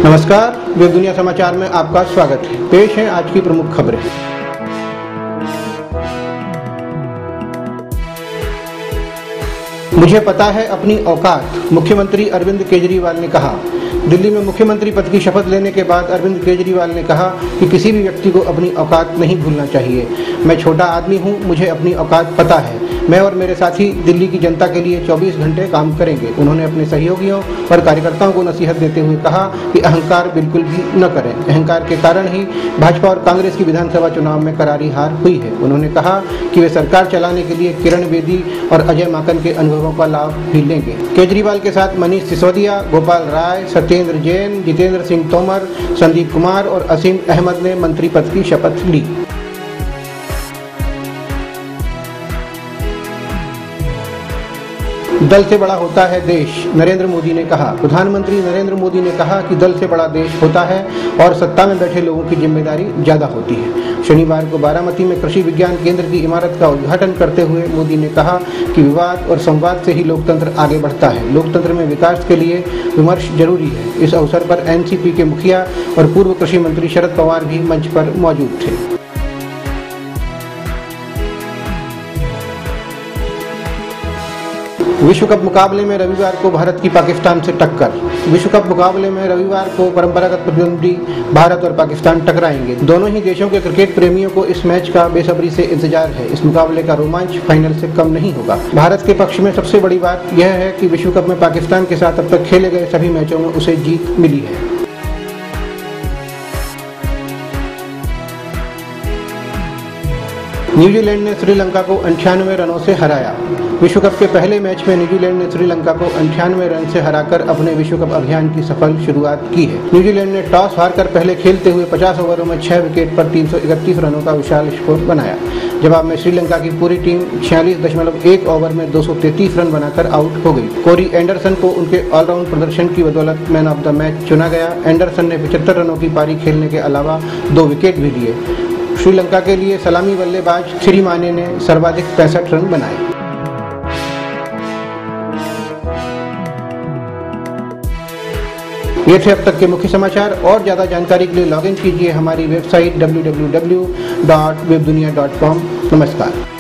नमस्कार, वेब दुनिया समाचार में आपका स्वागत है। पेश है आज की प्रमुख खबरें। मुझे पता है अपनी औकात, मुख्यमंत्री अरविंद केजरीवाल ने कहा। दिल्ली में मुख्यमंत्री पद की शपथ लेने के बाद अरविंद केजरीवाल ने कहा कि किसी भी व्यक्ति को अपनी औकात नहीं भूलना चाहिए। मैं छोटा आदमी हूं, मुझे अपनी औकात पता है। मैं और मेरे साथी दिल्ली की जनता के लिए 24 घंटे काम करेंगे। उन्होंने अपने सहयोगियों और कार्यकर्ताओं को नसीहत देते हुए कहा कि अहंकार बिल्कुल भी न करें। अहंकार के कारण ही भाजपा और कांग्रेस की विधानसभा चुनाव में करारी हार हुई है। उन्होंने कहा कि वे सरकार चलाने के लिए किरण बेदी और अजय माकन के अनुभवों का लाभ भी लेंगे। केजरीवाल के साथ मनीष सिसोदिया, गोपाल राय, सत्येंद्र जैन, जितेंद्र सिंह तोमर, संदीप कुमार और असीम अहमद ने मंत्री पद की शपथ ली। दल से बड़ा होता है देश, नरेंद्र मोदी ने कहा। प्रधानमंत्री नरेंद्र मोदी ने कहा कि दल से बड़ा देश होता है और सत्ता में बैठे लोगों की जिम्मेदारी ज्यादा होती है। शनिवार को बारामती में कृषि विज्ञान केंद्र की इमारत का उद्घाटन करते हुए मोदी ने कहा कि विवाद और संवाद से ही लोकतंत्र आगे बढ़ता है। लोकतंत्र में विकास के लिए विमर्श जरूरी है। इस अवसर पर एनसीपी के मुखिया और पूर्व कृषि मंत्री शरद पवार भी मंच पर मौजूद थे। विश्व कप मुकाबले में रविवार को भारत की पाकिस्तान से टक्कर। विश्व कप मुकाबले में रविवार को परंपरागत प्रतिद्वंदी भारत और पाकिस्तान टकराएंगे। दोनों ही देशों के क्रिकेट प्रेमियों को इस मैच का बेसब्री से इंतजार है। इस मुकाबले का रोमांच फाइनल से कम नहीं होगा। भारत के पक्ष में सबसे बड़ी बात यह है कि विश्व कप में पाकिस्तान के साथ अब तक खेले गए सभी मैचों में उसे जीत मिली है। न्यूजीलैंड ने श्रीलंका को 98 रनों से हराया। विश्व कप के पहले मैच में न्यूजीलैंड ने श्रीलंका को 98 रन से हराकर अपने विश्व कप अभियान की सफल शुरुआत की है। न्यूजीलैंड ने टॉस हारकर पहले खेलते हुए 50 ओवरों में 6 विकेट पर 331 रनों का विशाल स्कोर बनाया। जवाब में श्रीलंका की पूरी टीम 46.1 ओवर में 233 रन बनाकर आउट हो गई। कोरी एंडरसन को उनके ऑलराउंड प्रदर्शन की बदौलत मैन ऑफ द मैच चुना गया। एंडरसन ने 75 रनों की पारी खेलने के अलावा 2 विकेट भी लिए। श्रीलंका के लिए सलामी बल्लेबाज थिरिमाने ने सर्वाधिक 65 रन बनाए। ये थे अब तक के मुख्य समाचार। और ज्यादा जानकारी के लिए लॉगिन कीजिए हमारी वेबसाइट www.webdunia.com। नमस्कार।